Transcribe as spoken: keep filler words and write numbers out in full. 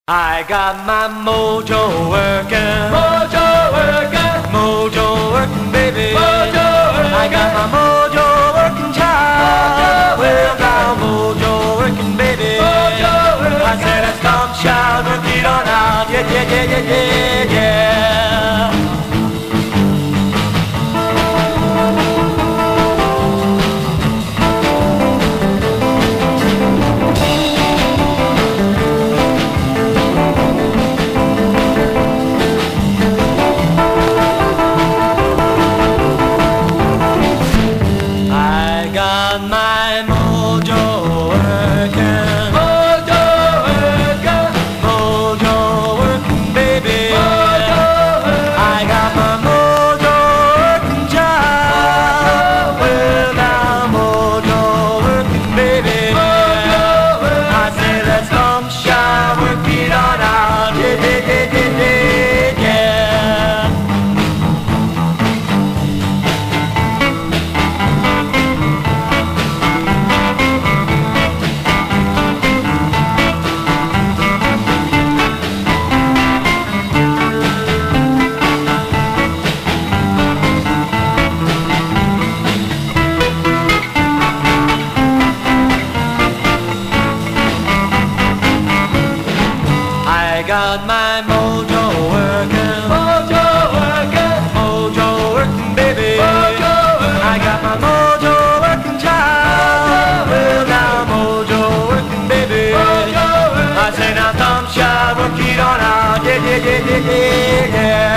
I got my mojo working, Mojo working, mojo working, baby. Mojo working. I got my mojo working, child. Well, now mojo working, baby. Mojo working. I said, let's come, shout, work it on out, yeah, yeah, yeah, yeah, yeah, yeah. I got my mojo working, Mojo working, mojo working, baby. Mojo working. I got my mojo working, child. Well, now mojo working, baby. Mojo working. I say let's come shine, work it on out, yeah, yeah, yeah, yeah, yeah, yeah. I got my mojo working, Mojo working, mojo working, baby. Mojo working. I got my mojo working, child. Well, now mojo working, baby. Mojo working. I say now, thumb shot, work it on out, yeah, yeah, yeah, yeah, yeah, yeah.